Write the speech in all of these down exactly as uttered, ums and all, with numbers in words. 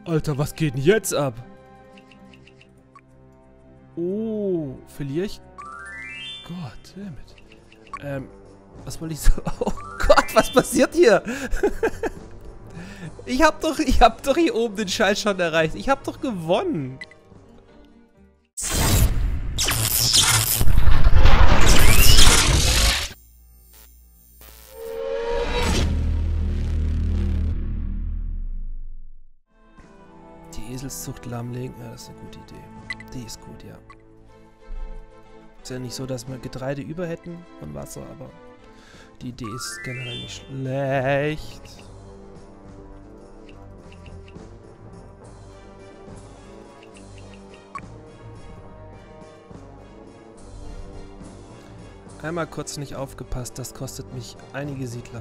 Alter, was geht denn jetzt ab? Oh, verliere ich? Gott, damit. Ähm, was wollte ich so... Oh Gott, was passiert hier? Ich hab doch, ich hab doch hier oben den Scheiß schon erreicht. Ich hab doch gewonnen. Die Eselszucht lahmlegen, ja, das ist eine gute Idee. Die ist gut, ja. Ist ja nicht so, dass wir Getreide über hätten und Wasser, aber die Idee ist generell nicht schlecht. Einmal kurz nicht aufgepasst, das kostet mich einige Siedler.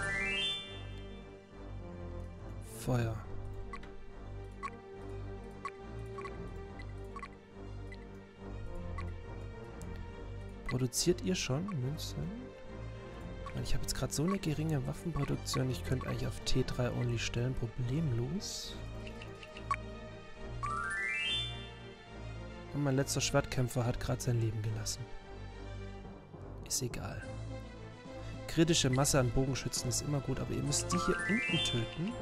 Feuer. Produziert ihr schon Münzen? Ich habe jetzt gerade so eine geringe Waffenproduktion, ich könnte eigentlich auf T drei Only stellen, problemlos. Und mein letzter Schwertkämpfer hat gerade sein Leben gelassen. Ist egal. Kritische Masse an Bogenschützen ist immer gut, aber ihr müsst die hier unten töten.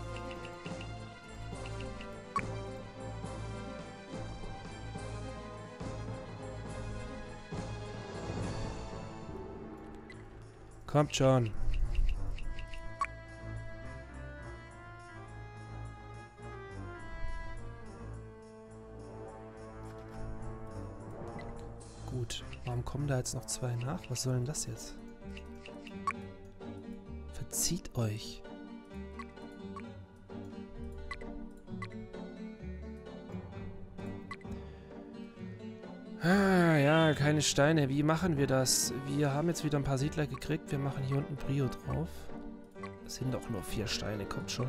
Kommt schon. Gut. Warum kommen da jetzt noch zwei nach? Was soll denn das jetzt? Verzieht euch. Ah, ja, keine Steine. Wie machen wir das? Wir haben jetzt wieder ein paar Siedler gekriegt. Wir machen hier unten Brio drauf. Es sind doch nur vier Steine, kommt schon.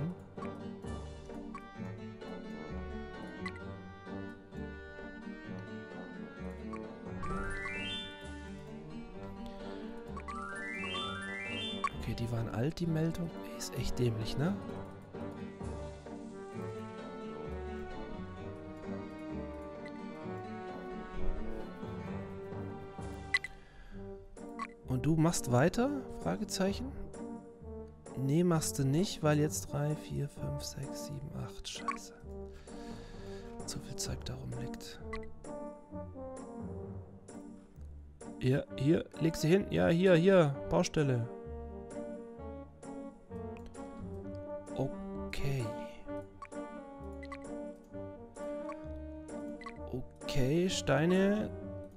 Okay, die waren alt, die Meldung. Ist echt dämlich, ne? Und du machst weiter? Fragezeichen? Nee, machst du nicht, weil jetzt drei, vier, fünf, sechs, sieben, acht. Scheiße. Zu viel Zeug da rumliegt. Ja, hier, leg sie hin. Ja, hier, hier. Baustelle. Okay. Okay, Steine.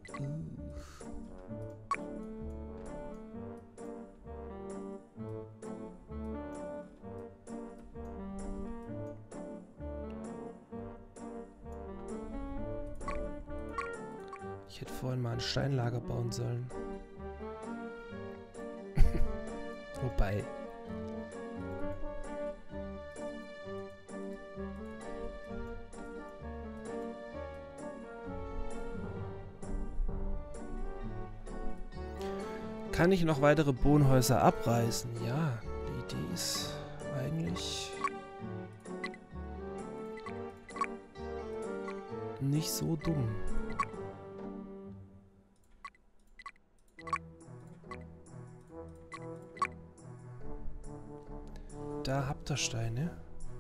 Ich hätte vorhin mal ein Steinlager bauen sollen. Wobei. Kann ich noch weitere Bohnenhäuser abreißen? Ja, die Idee ist eigentlich nicht so dumm. Da habt ihr Steine.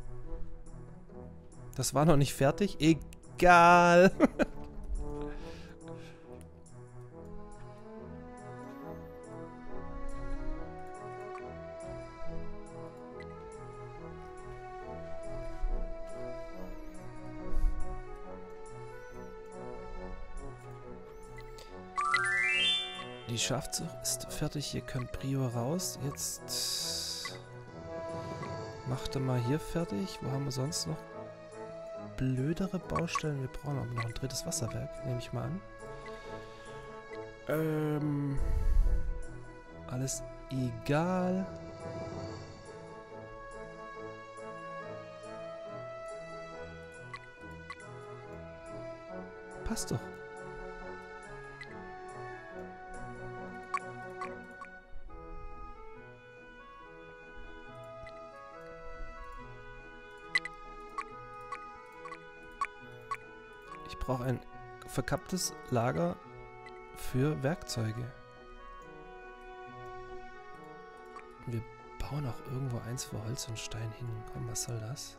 Das war noch nicht fertig. Egal. Die Schafzucht ist fertig. Ihr könnt Brio raus. Jetzt macht er mal hier fertig. Wo haben wir sonst noch blödere Baustellen? Wir brauchen aber noch ein drittes Wasserwerk, nehme ich mal an. Ähm, alles egal. Passt doch. Ich brauche ein verkapptes Lager für Werkzeuge. Wir bauen auch irgendwo eins für Holz und Stein hin. Komm, was soll das?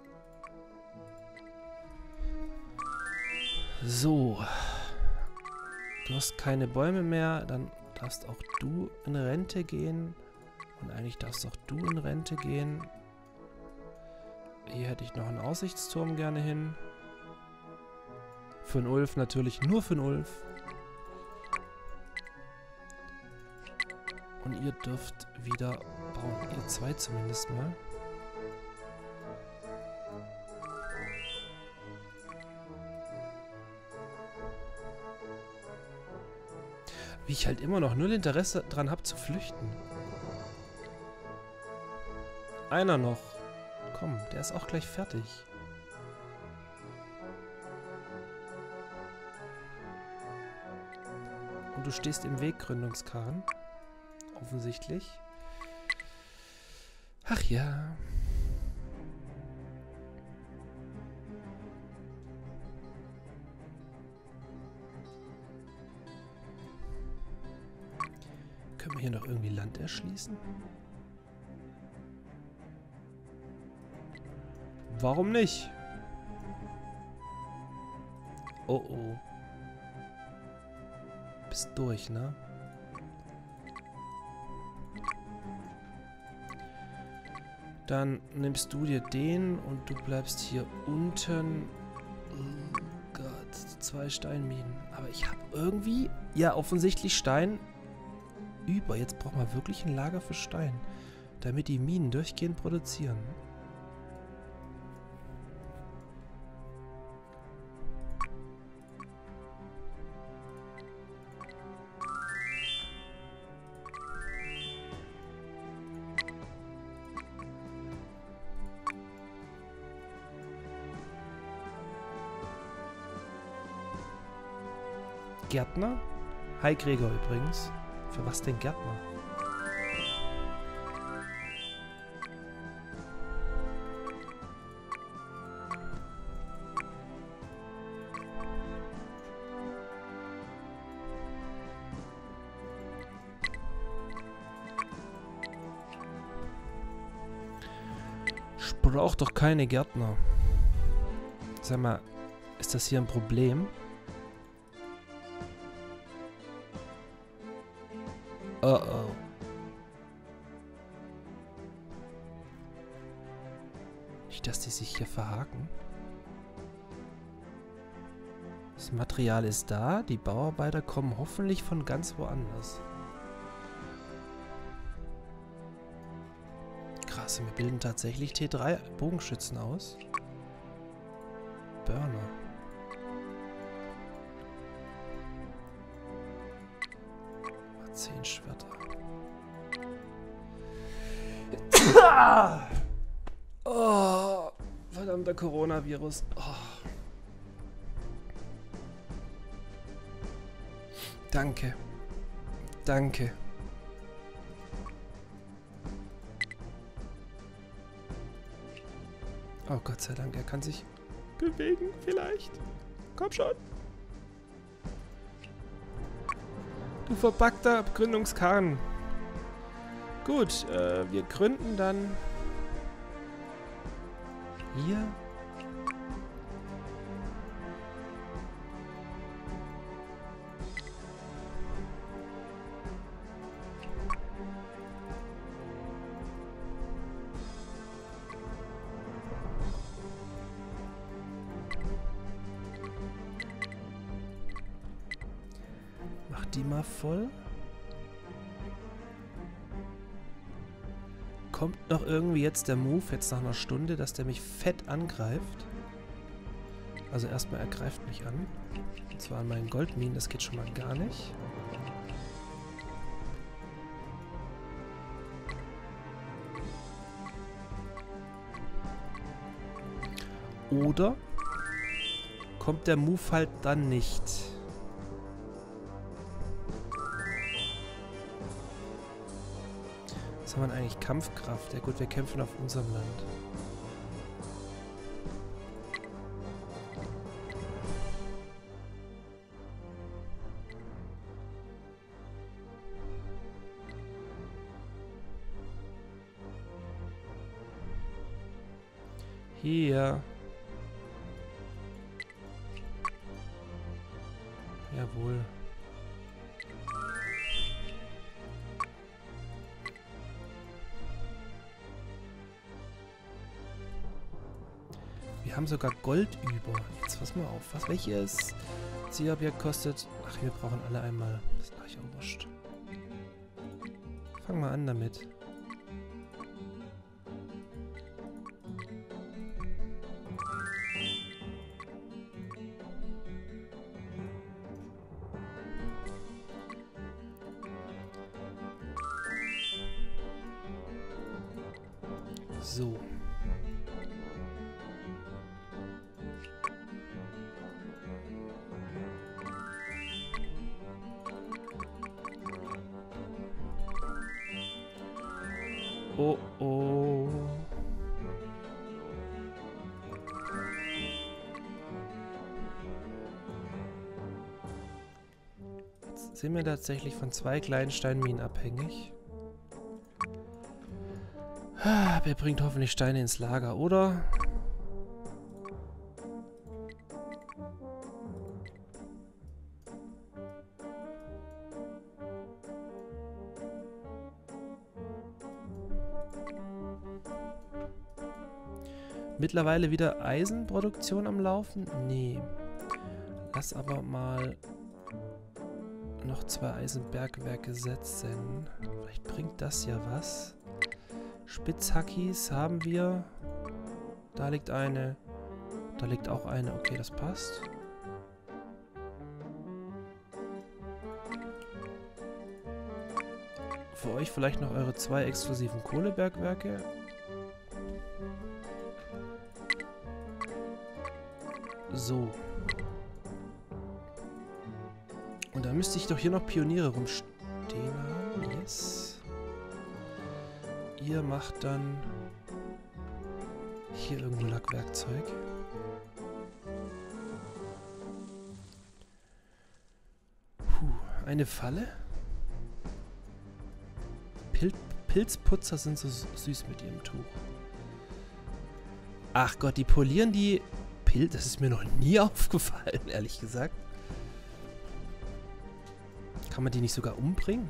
So. Du hast keine Bäume mehr, dann darfst auch du in Rente gehen. Und eigentlich darfst auch du in Rente gehen. Hier hätte ich noch einen Aussichtsturm gerne hin. Für den Ulf natürlich, nur für den Ulf. Und ihr dürft wieder bauen. Ihr zwei zumindest mal. Wie ich halt immer noch null Interesse dran habe zu flüchten. Einer noch. Komm, der ist auch gleich fertig. Und du stehst im Weg, Gründungskarren. Offensichtlich. Ach ja. Können wir hier noch irgendwie Land erschließen? Warum nicht? Oh oh. Bist durch, ne? Dann nimmst du dir den und du bleibst hier unten. Oh Gott, zwei Steinminen. Aber ich habe irgendwie, ja offensichtlich Stein über. Jetzt braucht man wirklich ein Lager für Stein, damit die Minen durchgehend produzieren. Gärtner? Hi Gregor übrigens. Für was denn Gärtner? Ich brauche doch keine Gärtner. Sag mal, ist das hier ein Problem? Oh oh. Nicht, dass die sich hier verhaken. Das Material ist da. Die Bauarbeiter kommen hoffentlich von ganz woanders. Krass, wir bilden tatsächlich T drei Bogenschützen aus. Burner. Zehn Schwerter. Oh, verdammter Coronavirus. Oh. Danke. Danke. Oh Gott sei Dank, er kann sich bewegen, vielleicht. Komm schon. Du verpackter Gründungskarren. Gut, äh, wir gründen dann hier. Mach die mal voll. Kommt noch irgendwie jetzt der Move, jetzt nach einer Stunde, dass der mich fett angreift. Also erstmal, er greift mich an. Und zwar an meinen Goldminen, das geht schon mal gar nicht. Oder kommt der Move halt dann nicht. Was haben wir eigentlich? Kampfkraft. Ja gut, wir kämpfen auf unserem Land. Hier. Jawohl. Wir haben sogar Gold über. Jetzt pass mal auf. Was welches Zielobjekt kostet? Ach, wir brauchen alle einmal. Das ist eigentlich auch wurscht. Fang mal an damit. So. Oh oh. Jetzt sind wir tatsächlich von zwei kleinen Steinminen abhängig. Wer bringt hoffentlich Steine ins Lager, oder? Mittlerweile wieder Eisenproduktion am Laufen? Nee. Lass aber mal noch zwei Eisenbergwerke setzen. Vielleicht bringt das ja was. Spitzhackis haben wir. Da liegt eine. Da liegt auch eine. Okay, das passt. Für euch vielleicht noch eure zwei exklusiven Kohlebergwerke. So. Und da müsste ich doch hier noch Pioniere rumstehen haben. Yes. Ihr macht dann hier irgendein Lackwerkzeug. Puh, eine Falle? Pil Pilzputzer sind so süß mit ihrem Tuch. Ach Gott, die polieren die Pilze. Das ist mir noch nie aufgefallen, ehrlich gesagt. Kann man die nicht sogar umbringen?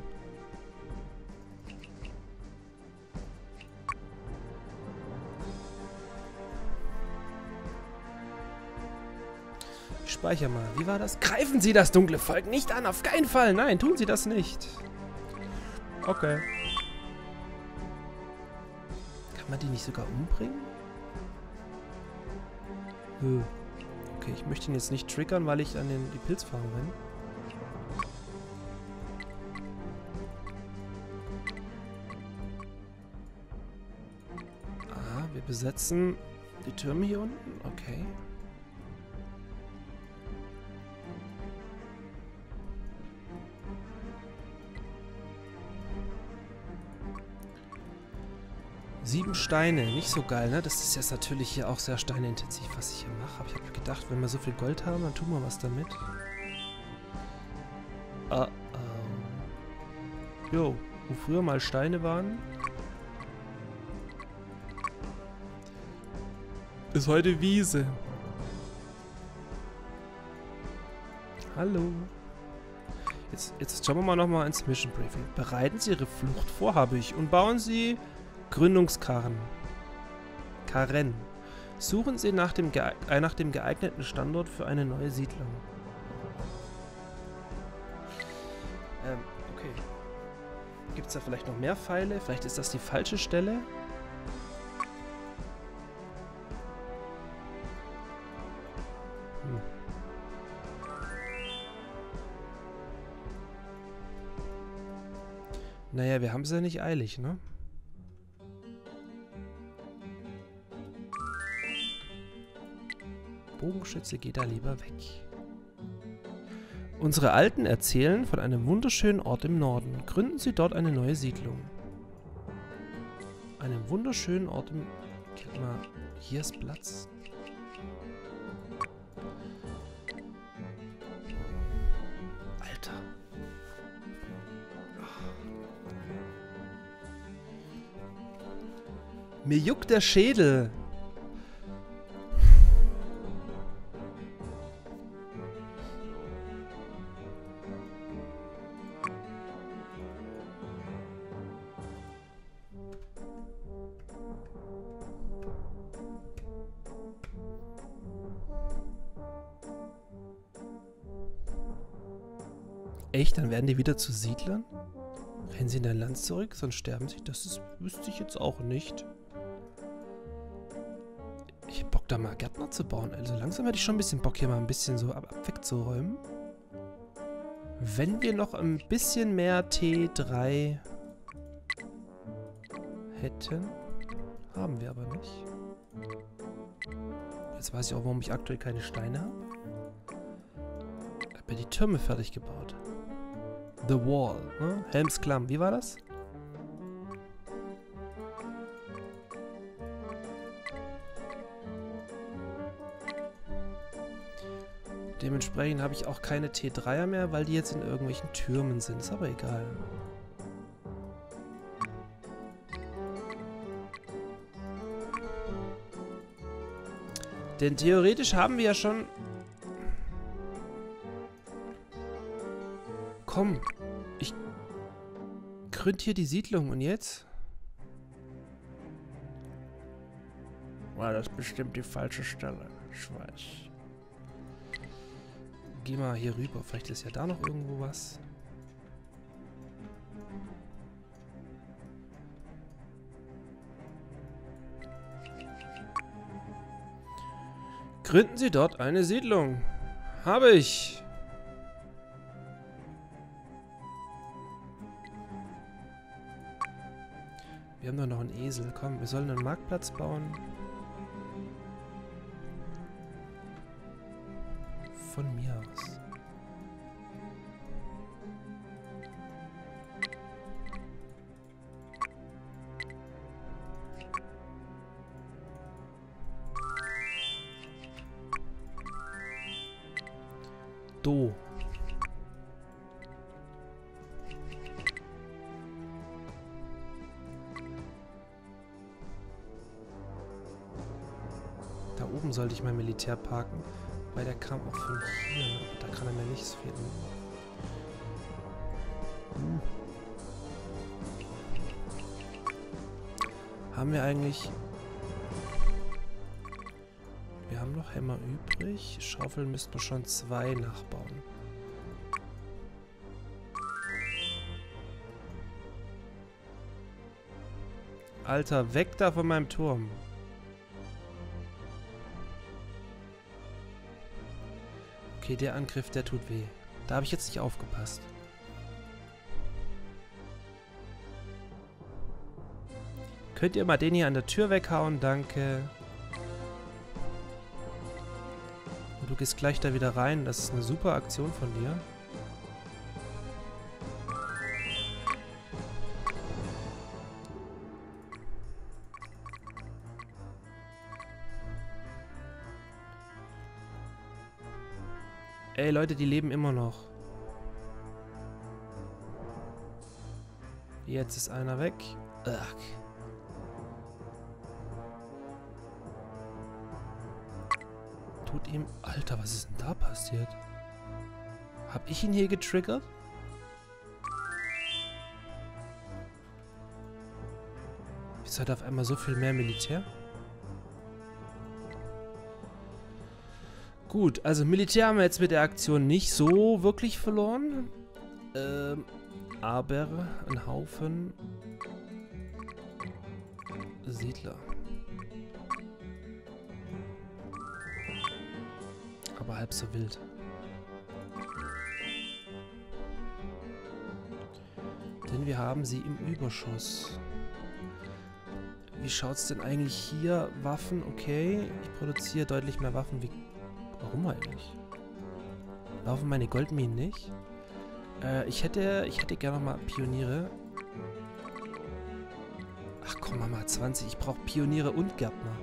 Ich speichere mal. Wie war das? Greifen Sie das dunkle Volk nicht an! Auf keinen Fall! Nein, tun Sie das nicht! Okay. Kann man die nicht sogar umbringen? Hm. Okay, ich möchte ihn jetzt nicht triggern, weil ich an den, die Pilzfarm bin. Ah, wir besetzen die Türme hier unten. Okay. Sieben Steine, nicht so geil, ne? Das ist jetzt natürlich hier auch sehr steineintensiv, was ich hier mache. Aber ich habe gedacht, wenn wir so viel Gold haben, dann tun wir was damit. Ah, ähm. Jo, wo früher mal Steine waren, ist heute Wiese. Hallo. Jetzt, jetzt schauen wir mal nochmal ins Mission Briefing. Bereiten Sie Ihre Flucht vor, habe ich, und bauen Sie Gründungskarren. Karren. Suchen Sie nach dem, äh, nach dem geeigneten Standort für eine neue Siedlung. Ähm, okay. Gibt es da vielleicht noch mehr Pfeile? Vielleicht ist das die falsche Stelle? Hm. Naja, wir haben es ja nicht eilig, ne? Bogenschütze geht da lieber weg. Unsere Alten erzählen von einem wunderschönen Ort im Norden. Gründen Sie dort eine neue Siedlung. Einen wunderschönen Ort im... Guck mal, hier ist Platz. Alter. Mir juckt der Schädel. Echt? Dann werden die wieder zu Siedlern? Rennen sie in dein Land zurück, sonst sterben sie? Das ist, wüsste ich jetzt auch nicht. Ich hab Bock, da mal Gärtner zu bauen. Also langsam hätte ich schon ein bisschen Bock, hier mal ein bisschen so ab, ab wegzuräumen. Wenn wir noch ein bisschen mehr T drei hätten. Haben wir aber nicht. Jetzt weiß ich auch, warum ich aktuell keine Steine habe. Ich habe ja die Türme fertig gebaut. The Wall, ne? Helms Klamm. Wie war das? Dementsprechend habe ich auch keine T dreier mehr, weil die jetzt in irgendwelchen Türmen sind. Ist aber egal. Denn theoretisch haben wir ja schon... Komm, ich gründ hier die Siedlung und jetzt? War das bestimmt die falsche Stelle. Ich weiß. Geh mal hier rüber. Vielleicht ist ja da noch irgendwo was. Gründen Sie dort eine Siedlung. Habe ich. Wir haben doch noch einen Esel. Komm, wir sollen einen Marktplatz bauen. Von mir aus. Do. Da oben sollte ich mein Militär parken, weil der kam auch von hier. Ne? Da kann er mir nicht so viel. Hm. Haben wir eigentlich... Wir haben noch Hämmer übrig. Schaufeln müssten wir schon zwei nachbauen. Alter, weg da von meinem Turm. Okay, der Angriff, der tut weh. Da habe ich jetzt nicht aufgepasst. Könnt ihr mal den hier an der Tür weghauen? Danke. Und du gehst gleich da wieder rein. Das ist eine super Aktion von dir. Ey, Leute, die leben immer noch. Jetzt ist einer weg. Ugh. Tut ihm... Alter, was ist denn da passiert? Hab ich ihn hier getriggert? Wieso hat er auf einmal so viel mehr Militär? Gut, also Militär haben wir jetzt mit der Aktion nicht so wirklich verloren. Ähm, aber ein Haufen Siedler. Aber halb so wild. Denn wir haben sie im Überschuss. Wie schaut's denn eigentlich hier? Waffen, okay. Ich produziere deutlich mehr Waffen wie... Warum eigentlich? Laufen meine Goldminen nicht? Äh, ich hätte... Ich hätte gerne mal Pioniere. Ach komm, Mama, zwanzig. Ich brauche Pioniere und Gärtner.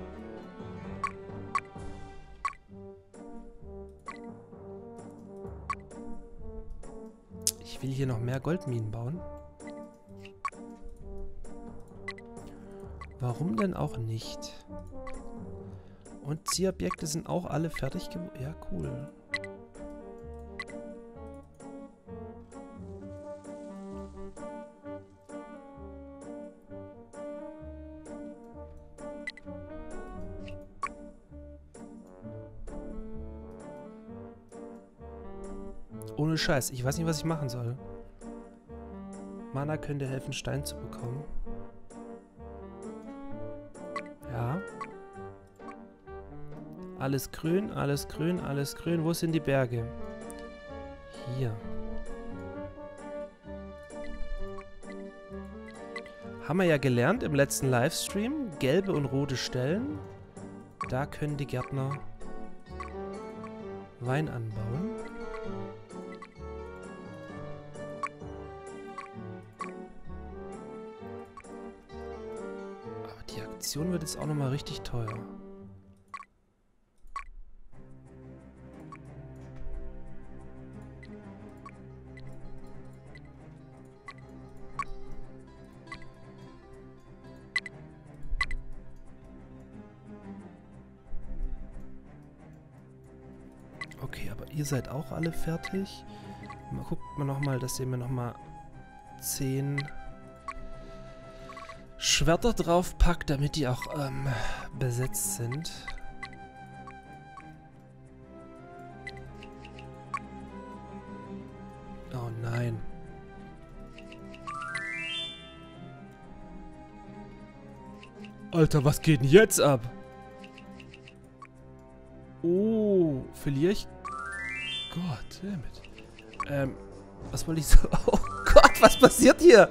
Ich will hier noch mehr Goldminen bauen. Warum denn auch nicht? Und Zielobjekte sind auch alle fertig geworden. Ja, cool. Ohne Scheiß. Ich weiß nicht, was ich machen soll. Mana könnte helfen, Stein zu bekommen. Ja. Alles grün, alles grün, alles grün. Wo sind die Berge? Hier. Haben wir ja gelernt im letzten Livestream. Gelbe und rote Stellen. Da können die Gärtner Wein anbauen. Aber die Aktion wird jetzt auch nochmal richtig teuer. Okay, aber ihr seid auch alle fertig. Mal guckt mal nochmal, dass ihr mir nochmal zehn Schwerter draufpackt, damit die auch ähm, besetzt sind. Oh nein. Alter, was geht denn jetzt ab? Oh, verliere ich? Gott, damit. Ähm, was wollte ich so... Oh Gott, was passiert hier?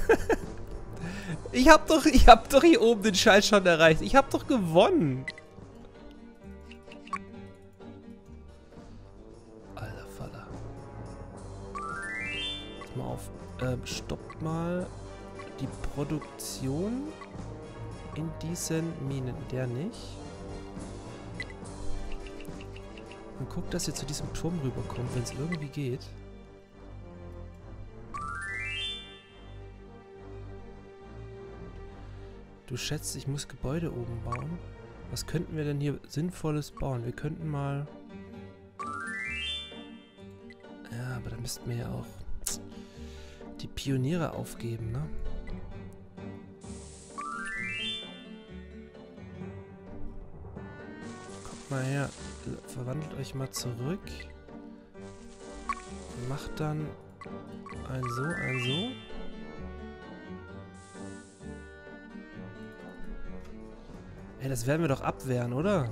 ich hab doch, ich hab doch hier oben den Scheiß schon erreicht. Ich hab doch gewonnen. Alter Vater. Pass mal auf. Ähm, stoppt mal die Produktion in diesen Minen. Der nicht. Und guckt, dass ihr zu diesem Turm rüberkommt, wenn es irgendwie geht. Du schätzt, ich muss Gebäude oben bauen. Was könnten wir denn hier Sinnvolles bauen? Wir könnten mal... Ja, aber da müssten wir ja auch die Pioniere aufgeben, ne? Kommt mal her. Verwandelt euch mal zurück. Macht dann ein so, ein so. Ey, das werden wir doch abwehren, oder?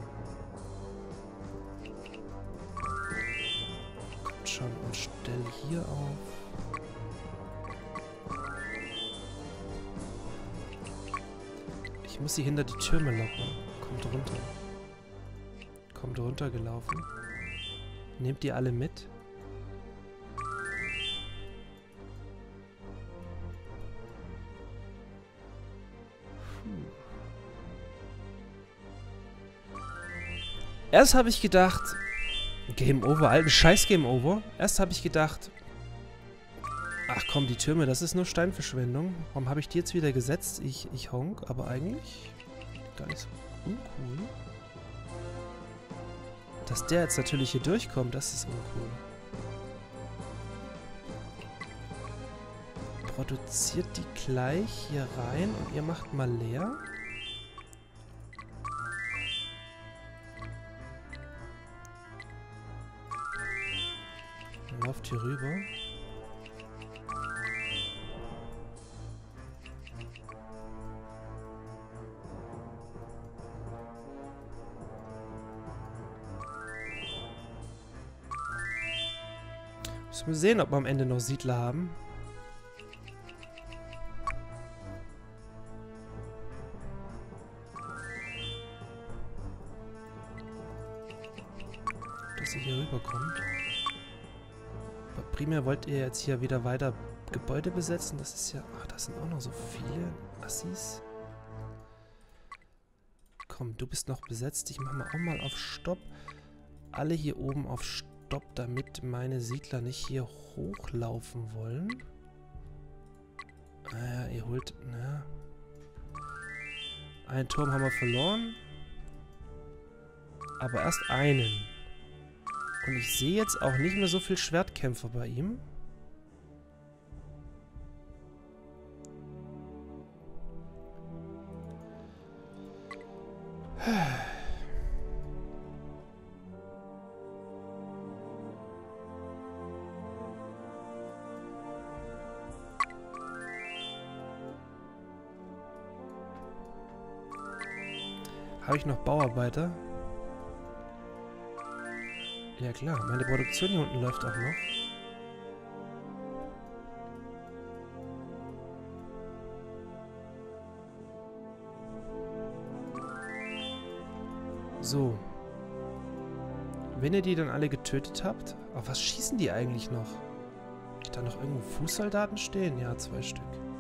Kommt schon und stell hier auf. Ich muss sie hinter die Türme locken. Kommt runter. Kommt runtergelaufen. Nehmt ihr alle mit? Erst habe ich gedacht, Game Over, alten Scheiß Game Over. Erst habe ich gedacht, ach komm, die Türme, das ist nur Steinverschwendung. Warum habe ich die jetzt wieder gesetzt? Ich, ich honk, aber eigentlich gar nicht so uncool. Dass der jetzt natürlich hier durchkommt, das ist uncool. Produziert die gleich hier rein und ihr macht mal leer. Dann lauft hier rüber. Müssen wir sehen, ob wir am Ende noch Siedler haben. Dass ihr hier rüberkommt. Aber primär wollt ihr jetzt hier wieder weiter Gebäude besetzen. Das ist ja... Ach, das sind auch noch so viele Assis. Komm, du bist noch besetzt. Ich mache mal auch mal auf Stopp. Alle hier oben auf Stopp. Stopp, damit meine Siedler nicht hier hochlaufen wollen. Naja, ihr holt... Na. Einen Turm haben wir verloren. Aber erst einen. Und ich sehe jetzt auch nicht mehr so viel Schwertkämpfer bei ihm. Habe ich noch Bauarbeiter? Ja klar, meine Produktion hier unten läuft auch noch. So. Wenn ihr die dann alle getötet habt... Auf was schießen die eigentlich noch? Hab ich da noch irgendwo Fußsoldaten stehen? Ja, zwei Stück.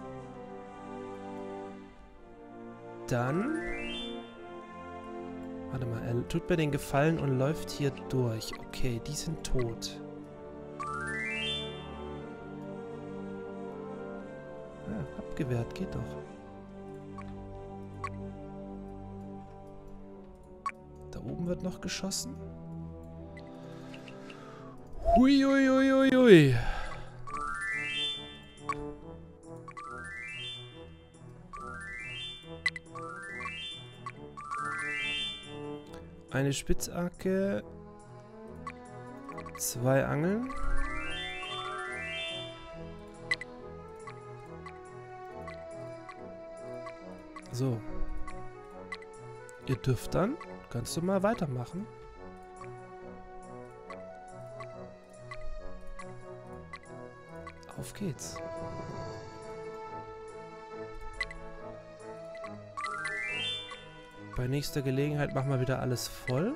Dann... Warte mal, er tut mir den Gefallen und läuft hier durch. Okay, die sind tot. Ja, abgewehrt, geht doch. Da oben wird noch geschossen. Hui, hui, hui, hui, hui. Eine Spitzhacke. Zwei Angeln. So. Ihr dürft dann ganz normal weitermachen. Auf geht's. Bei nächster Gelegenheit machen wir wieder alles voll.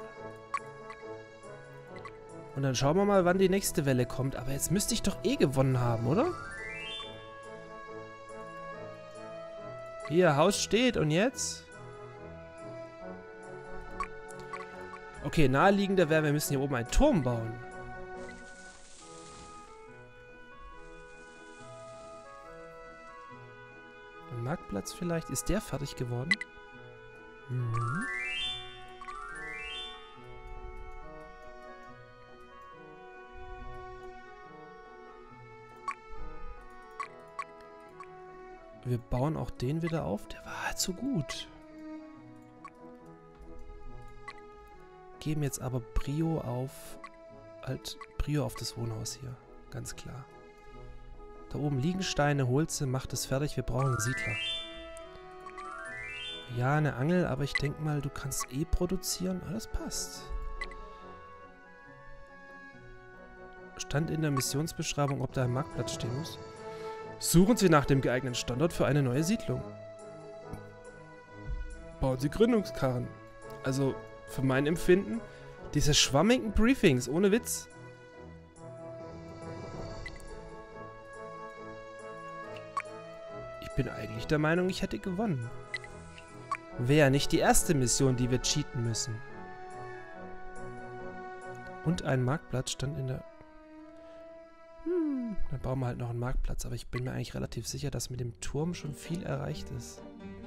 Und dann schauen wir mal, wann die nächste Welle kommt. Aber jetzt müsste ich doch eh gewonnen haben, oder? Hier, Haus steht. Und jetzt? Okay, naheliegender wäre, wir müssen hier oben einen Turm bauen. Ein Marktplatz vielleicht? Ist der fertig geworden? Mhm. Wir bauen auch den wieder auf. Der war halt so gut. Geben jetzt aber Prio auf... Halt Prio auf das Wohnhaus hier. Ganz klar. Da oben liegen Steine. Holt sie, macht es fertig. Wir brauchen einen Siedler. Ja, eine Angel, aber ich denke mal, du kannst eh produzieren. Ah, das passt. Stand in der Missionsbeschreibung, ob da ein Marktplatz stehen muss. Suchen Sie nach dem geeigneten Standort für eine neue Siedlung. Bauen Sie Gründungskarren. Also, für mein Empfinden, diese schwammigen Briefings, ohne Witz. Ich bin eigentlich der Meinung, ich hätte gewonnen. Wäre nicht die erste Mission, die wir cheaten müssen. Und ein Marktplatz stand in der... Hm, dann bauen wir halt noch einen Marktplatz. Aber ich bin mir eigentlich relativ sicher, dass mit dem Turm schon viel erreicht ist.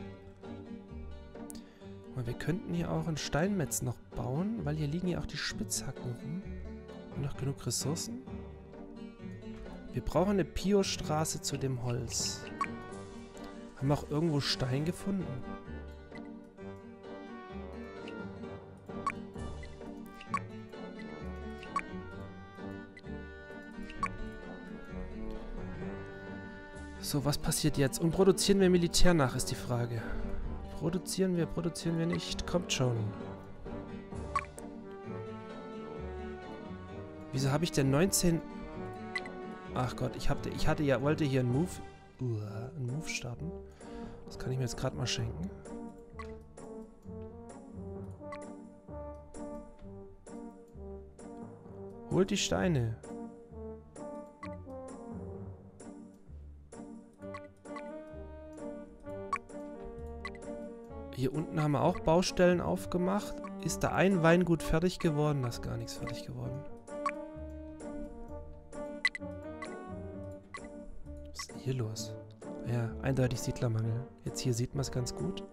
Und wir könnten hier auch ein Steinmetz noch bauen, weil hier liegen ja auch die Spitzhacken rum. Haben wir noch genug Ressourcen? Wir brauchen eine Pio-Straße zu dem Holz. Haben wir auch irgendwo Stein gefunden? So, was passiert jetzt? Und produzieren wir Militär nach, ist die Frage. Produzieren wir, produzieren wir nicht. Kommt schon. Wieso habe ich denn neunzehn... Ach Gott, ich, hab, ich hatte ja, wollte hier einen Move... Uh, einen Move starten. Das kann ich mir jetzt gerade mal schenken. Holt die Steine. Hier unten haben wir auch Baustellen aufgemacht. Ist da ein Weingut fertig geworden? Da ist gar nichts fertig geworden. Was ist denn hier los? Ja, eindeutig Siedlermangel. Jetzt hier sieht man es ganz gut.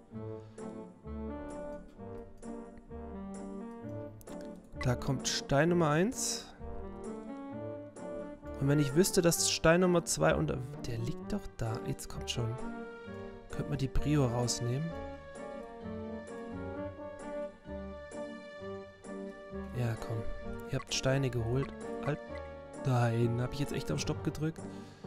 Da kommt Stein Nummer eins. Und wenn ich wüsste, dass Stein Nummer zwei und... Der liegt doch da. Jetzt kommt schon. Könnte man die Prio rausnehmen. Ja, komm. Ihr habt Steine geholt. Alt Nein, habe ich jetzt echt auf Stopp gedrückt?